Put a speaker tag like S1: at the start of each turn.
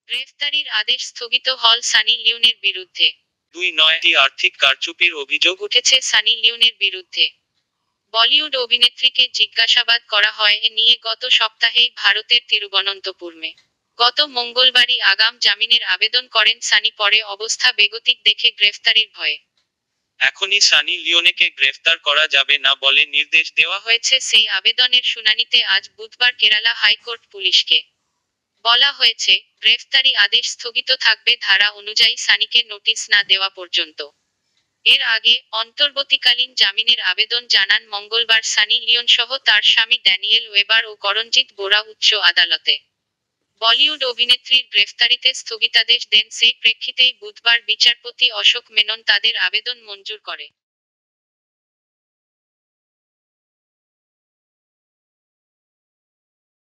S1: গ্রেফতারির আদেশ স্থগিত হল সানি লিওনের বিরুদ্ধে।
S2: 2-9টি আর্থিক কারচুপির অভিযোগ
S1: উঠেছে সানি লিওনের বিরুদ্ধে। বলিউড অভিনেত্রীকে জিজ্ঞাসাবাদ করা হয় এ নিয়ে গত সপ্তাহেই ভারতের তিরুবনন্তপুরমে। গত মঙ্গলবারই আগাম জামিনের আবেদন করেন সানি, পরে অবস্থা বেগতিক দেখে গ্রেফতারির ভয়ে
S2: এখনই সানি লিওনেকে গ্রেফতার করা যাবে না বলে নির্দেশ দেওয়া
S1: হয়েছে। সেই আবেদনের শুনানিতে আজ বুধবার কেরালা হাইকোর্ট পুলিশকে বলা হয়েছে, গ্রেফতারি আদেশ স্থগিত থাকবে ধারা অনুযায়ী সানিকে নোটিশ না দেওয়া পর্যন্ত। এর আগে অন্তর্বর্তীকালীন জামিনের আবেদন জানান মঙ্গলবার সানি লিওন সহ তার স্বামী ড্যানিয়েল ওয়েবার ও করণজিৎ বোরা উচ্চ আদালতে। বলিউড অভিনেত্রীর গ্রেফতারিতে স্থগিতাদেশ দেন, সেই প্রেক্ষিতেই বুধবার বিচারপতি অশোক মেনন তাদের আবেদন মঞ্জুর করে।